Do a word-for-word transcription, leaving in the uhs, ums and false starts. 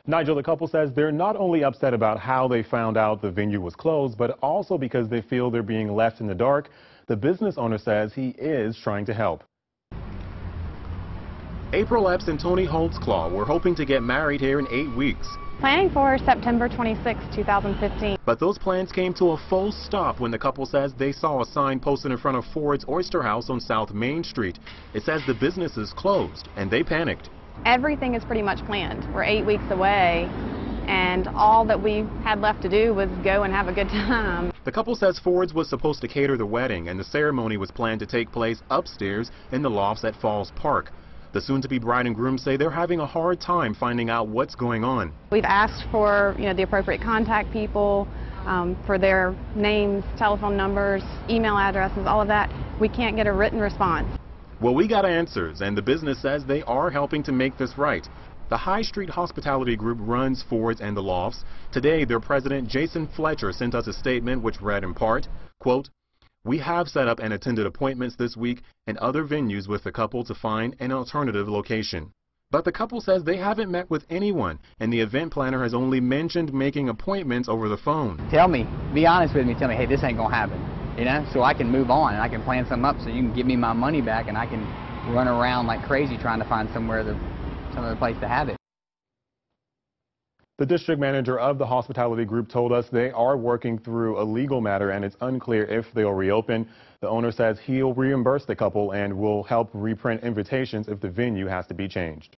Nigel, the couple says they're not only upset about how they found out the venue was closed, but also because they feel they're being left in the dark. The business owner says he is trying to help. April Epps and Tony Holtzclaw were hoping to get married here in eight weeks. Planning for September twenty-sixth, two thousand fifteen. But those plans came to a full stop when the couple says they saw a sign posted in front of Ford's Oyster House on South Main Street. It says the business is closed, and they panicked. Everything is pretty much planned. We're eight weeks away, and all that we had left to do was go and have a good time. The couple says Ford's was supposed to cater the wedding, and the ceremony was planned to take place upstairs in the lofts at Falls Park. The soon-to-be bride and groom say they're having a hard time finding out what's going on. We've asked for, you know, the appropriate contact people, um, for their names, telephone numbers, email addresses, all of that. We can't get a written response. Well, we got answers, and the business says they are helping to make this right. The High Street Hospitality Group runs Ford's and the Lofts. Today, their president, Jason Fletcher, sent us a statement which read in part, quote, "We have set up and attended appointments this week and other venues with the couple to find an alternative location." But the couple says they haven't met with anyone, and the event planner has only mentioned making appointments over the phone. Tell me, be honest with me, tell me, hey, this ain't gonna happen, you know, so I can move on and I can plan something up so you can give me my money back and I can run around like crazy trying to find somewhere, the, some other place to have it. The district manager of the hospitality group told us they are working through a legal matter and it's unclear if they'll reopen. The owner says he'll reimburse the couple and will help reprint invitations if the venue has to be changed.